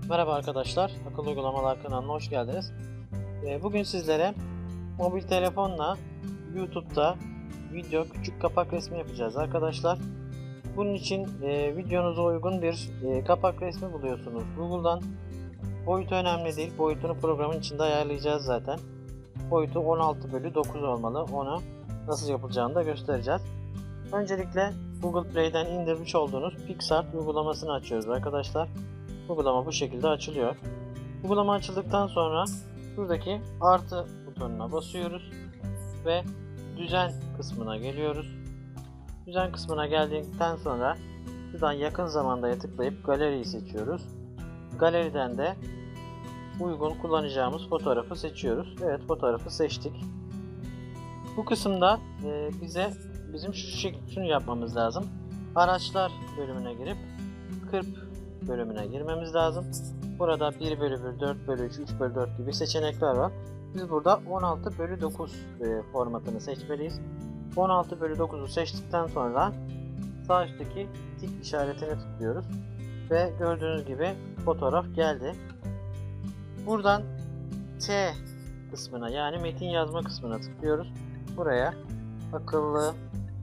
Merhaba arkadaşlar, Akıllı Uygulamalar kanalına hoş geldiniz. Bugün sizlere mobil telefonla YouTube'da video küçük kapak resmi yapacağız arkadaşlar. Bunun için videonuza uygun bir kapak resmi buluyorsunuz Google'dan. Boyutu önemli değil, boyutunu programın içinde ayarlayacağız zaten. Boyutu 16:9 olmalı, onu nasıl yapılacağını da göstereceğiz. Öncelikle Google Play'den indirmiş olduğunuz PicsArt uygulamasını açıyoruz arkadaşlar. Uygulama bu şekilde açılıyor. Uygulama açıldıktan sonra buradaki artı butonuna basıyoruz ve düzen kısmına geliyoruz. Düzen kısmına geldikten sonra şuradan yakın zamanda tıklayıp galeriyi seçiyoruz. Galeriden de uygun kullanacağımız fotoğrafı seçiyoruz. Evet, fotoğrafı seçtik. Bu kısımda bizim şunu yapmamız lazım. Araçlar bölümüne girip kırp bölümüne girmemiz lazım. Burada 1/1, 4/3, 3/4 gibi seçenekler var. Biz burada 16:9 formatını seçmeliyiz. 16:9'u seçtikten sonra sağ üstteki tik işaretine tıklıyoruz. Ve gördüğünüz gibi fotoğraf geldi. Buradan T kısmına, yani metin yazma kısmına tıklıyoruz. Buraya akıllı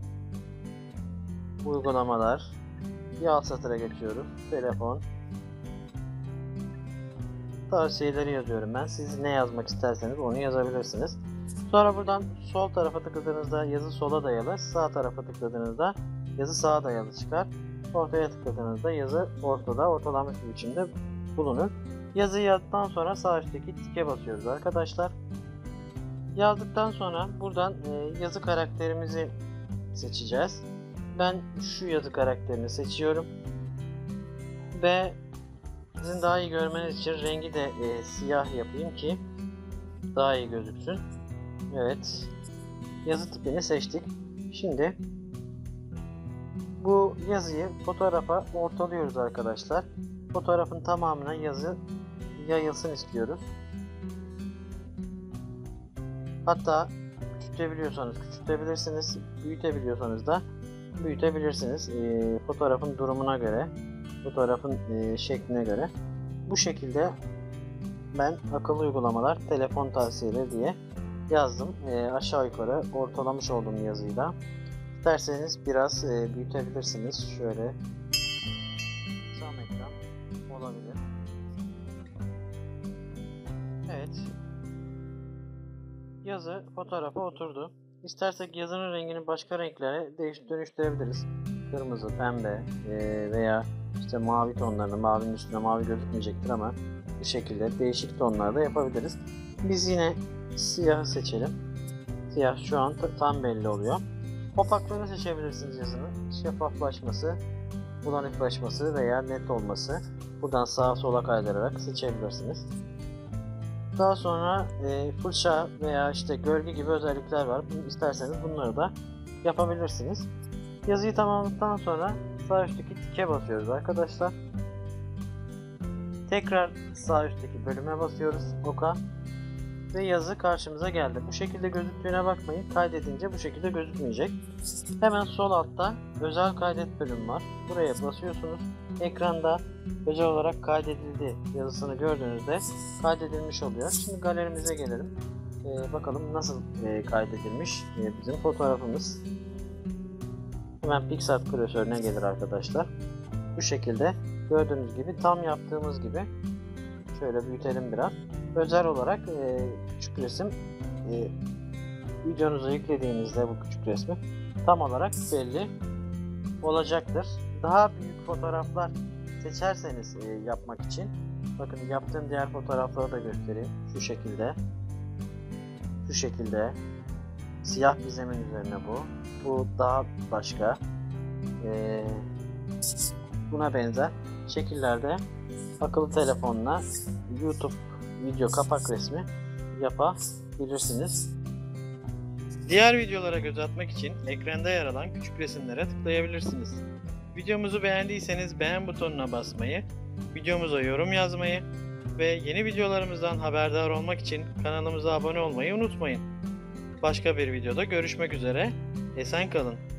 uygulamalar, bir alt satıra geçiyoruz. Telefon tavsiyeleri yazıyorum ben. Siz ne yazmak isterseniz onu yazabilirsiniz. Sonra buradan sol tarafa tıkladığınızda yazı sola dayalı, sağ tarafa tıkladığınızda yazı sağa dayalı çıkar. Ortaya tıkladığınızda yazı ortada, ortalanmış bir biçimde bulunur. Yazıyı yazdıktan sonra sağ üstteki tike basıyoruz arkadaşlar. Yazdıktan sonra buradan yazı karakterimizi seçeceğiz. Ben şu yazı karakterini seçiyorum ve sizin daha iyi görmeniz için rengi de siyah yapayım ki daha iyi gözüksün. Evet, yazı tipini seçtik. Şimdi bu yazıyı fotoğrafa ortalıyoruz arkadaşlar. Fotoğrafın tamamına yazı yayılsın istiyoruz. Hatta küçültebiliyorsanız küçültebilirsiniz, büyütebiliyorsanız da büyütebilirsiniz. Fotoğrafın durumuna göre, fotoğrafın şekline göre. Bu şekilde ben akıllı uygulamalar, telefon tavsiyeleri diye yazdım. Aşağı yukarı ortalamış olduğum yazıyla. İsterseniz biraz büyütebilirsiniz. Şöyle tam ekran olabilir. Evet. Yazı fotoğrafa oturdu. İstersek yazının rengini başka renklere dönüştürebiliriz. Kırmızı, pembe veya işte mavi tonlarını, mavinin üstüne mavi gözükmeyecektir ama bu şekilde değişik tonlarda yapabiliriz. Biz yine siyahı seçelim. Siyah şu an tam belli oluyor. Opaklığını seçebilirsiniz yazının. Şeffaflaşması, bulanıklaşması veya net olması. Buradan sağa sola kaydırarak seçebilirsiniz. Daha sonra fırça veya işte gölge gibi özellikler var. İsterseniz bunları da yapabilirsiniz. Yazıyı tamamladıktan sonra sağ üstteki tike basıyoruz arkadaşlar. Tekrar sağ üstteki bölüme basıyoruz, oka, ve yazı karşımıza geldi. Bu şekilde gözüktüğüne bakmayın. Kaydedince bu şekilde gözükmeyecek. Hemen sol altta özel kaydet bölümü var. Buraya basıyorsunuz. Ekranda özel olarak kaydedildi yazısını gördüğünüzde kaydedilmiş oluyor. Şimdi galerimize gelelim. Bakalım nasıl kaydedilmiş bizim fotoğrafımız. Hemen PicsArt klasörüne gelir arkadaşlar. Bu şekilde gördüğünüz gibi tam yaptığımız gibi. Şöyle büyütelim biraz. Özel olarak küçük resim videonuza yüklediğinizde bu küçük resmi tam olarak belli olacaktır. Daha büyük fotoğraflar seçerseniz yapmak için, bakın yaptığım diğer fotoğrafları da göstereyim. Şu şekilde, şu şekilde siyah bir zemin üzerine bu daha başka buna benzer şekillerde akıllı telefonla YouTube video kapak resmi yapabilirsiniz. Diğer videolara göz atmak için ekranda yer alan küçük resimlere tıklayabilirsiniz. Videomuzu beğendiyseniz beğen butonuna basmayı, videomuza yorum yazmayı ve yeni videolarımızdan haberdar olmak için kanalımıza abone olmayı unutmayın. Başka bir videoda görüşmek üzere. Esen kalın.